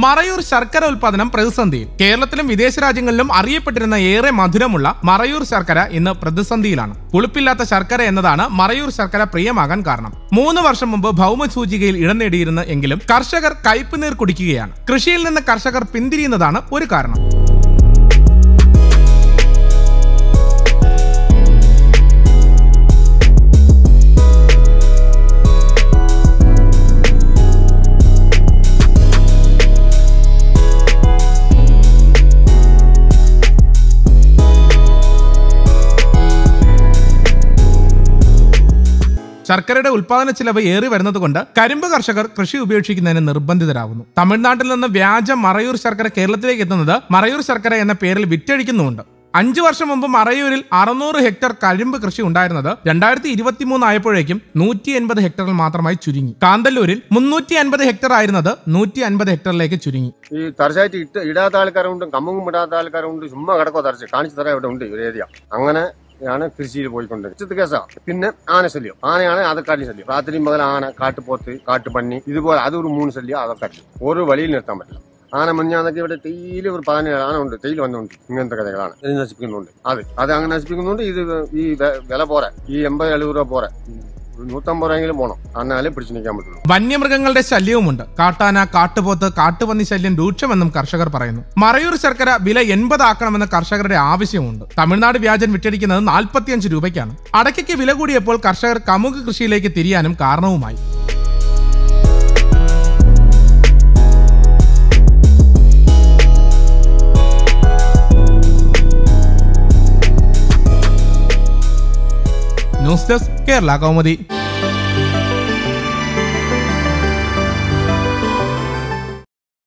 മറയൂർ ശർക്കര ഉൽപാദനം പ്രതിസന്ധിയിൽ. കേരളത്തിലും വിദേശ രാജ്യങ്ങളിലും അറിയപ്പെട്ടിരുന്ന ഏറെ മധുരമുള്ള മറയൂർ ശർക്കര ഇന്ന് പ്രതിസന്ധിയിലാണ്. പുളിപ്പില്ലാത്ത ശർക്കര എന്നതാണ് മറയൂർ ശർക്കര പ്രിയമാകാൻ കാരണം. 3 വർഷം മുമ്പ് ഭൗമസൂചികയിൽ ഇടം നേടിയിരുന്ന എങ്കിലും കർഷകർ കയ്പുനീർ കുടിക്കുകയാണ്. കൃഷിയിൽ നിന്ന് കർഷകർ പിന്തിരിയുന്നതാണ് ഒരു കാരണം. ശർക്കരയുടെ ഉൽപാദന ചിലവ് ഏറി വരുന്നതുകൊണ്ട് കരിമ്പ് കർഷകർ കൃഷി ഉപേക്ഷിക്കുന്നതിന് നിർബന്ധിതരാകുന്നു. തമിഴ്നാട്ടിൽ നിന്ന് വ്യാജ മറയൂർ ശർക്കര കേരളത്തിലേക്ക് എത്തുന്നത് മറയൂർ ശർക്കര എന്ന പേരിൽ വിറ്റഴിക്കുന്നുമുണ്ട്. 5 വർഷം മുമ്പ് മറയൂരിൽ 600 ഹെക്ടർ കരിമ്പ് കൃഷി ഉണ്ടായിരുന്നത് 2023 ആയപ്പോഴേക്കും 180 ഹെക്ടറിൽ മാത്രമായി ചുരുങ്ങി. കാന്തല്ലൂരിൽ 350 ഹെക്ടർ ആയിരുന്നത് 150 ഹെക്ടറിലേക്ക് ചുരുങ്ങി. ഈ തർച്ചായിട്ട് ഇടാത്ത ആൾക്കാരുണ്ട്, കമ്പും ഇടാത്ത ആൾക്കാരുണ്ട്, ചുമ്മാ കിടക്കോ തറച്ച് കാണിച്ചു തരാൻ ഇവിടെ ഉണ്ട് ഒരു ഏരിയ. അങ്ങനെ ാണ് കൃഷിയിൽ പോയിക്കൊണ്ടിരിക്കുന്നത്. കേസാണ്. പിന്നെ ആനശല്യം, ആനയാണ് അതൊക്കെ ശല്യം. രാത്രിയും പകൽ ആന, കാട്ടുപോത്ത്, കാട്ടുപന്നി, ഇതുപോലെ അതൊരു 3 ശല്യം. അതൊക്കെ ഒരു വഴിയിൽ നിർത്താൻ പറ്റില്ല. ആന മഞ്ഞാന്നൊക്കെ ഇവിടെ തേയില് ഒരു 17 ആന ഉണ്ട്, തേയില് വന്നുകൊണ്ട് ഇങ്ങനത്തെ കഥകളാണ് നശിപ്പിക്കുന്നുണ്ട്. അത് അങ്ങനെ നശിപ്പിക്കുന്നുണ്ട്. ഇത് ഈ വില പോരാ, ഈ 80-70 രൂപ പോരാ, 150 രൂപയെങ്കിലും പോണം, എന്നാലേ പിടിച്ചു നിൽക്കാൻ പറ്റുള്ളൂ. വന്യമൃഗങ്ങളുടെ ശല്യവുമുണ്ട്. കാട്ടാന, കാട്ടുപോത്ത്, കാട്ടുപന്നി ശല്യം രൂക്ഷമെന്നും കർഷകർ പറയുന്നു. മറയൂർ ശർക്കര വില 80 ആക്കണമെന്ന് കർഷകരുടെ ആവശ്യമുണ്ട്. തമിഴ്നാട് വ്യാജൻ വിറ്റഴിക്കുന്നത് 45 രൂപയ്ക്കാണ്. അടയ്ക്കയ്ക്ക് വില കൂടിയപ്പോൾ കർഷകർ കമുക് കൃഷിയിലേക്ക് തിരിയാനും കാരണവുമായി. News desk Kerala Kaumudi.